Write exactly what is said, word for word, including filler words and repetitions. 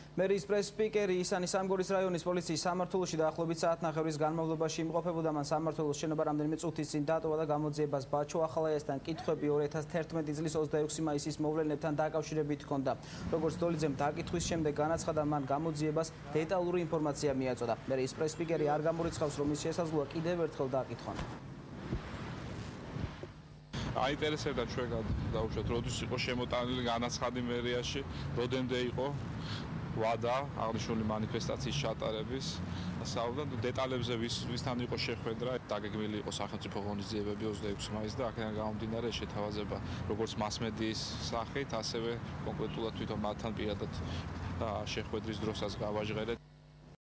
მერის პრეს-სპიკერი ისანი სამგორის რაიონის პოლიციის სამმართველოში დაახლოებით საათნახევრის განმავლობაში იმყოფებოდა. მან სამმართველოს შენობა რამდენიმე წუთის წინ დატოვა და გამოძიებას ბაჩო ახალაიასთან კითხვები ორი ათას თერთმეტი წლის ოცდაექვსი მაისის მოვლენებთან დაკავშირებით ჰქონდა. როგორც დოლიძემ დაკითხვის შემდეგ განაცხადა, მან გამოძიებას დეტალური ინფორმაცია მიაწოდა. მერის პრეს-სპიკერი არ გამორიცხავს, რომ ის შესაძლოა კიდევ ერთხელ დააკითხონ. აინტერესებდა ჩვენ დავუშვათ, როდის იყო შემოტანილი განაცხადი მერიაში, როდემდე იყო ვადა აღნიშნული მანიფესტაციის ჩატარების. საუბარად დეტალებზე ვისთან იყო შეხვედრა, დაგეგმილი იყო სახელმწიფო ღონისძიებები ოცდაექვსი მაისს და აქედან გამომდინარე შეთავაზება როგორც მასმედიის სახით, ასევე კონკრეტულად თვითონ მათთან პირადად შეხვედრის დროსაც გავაჟღერეთ.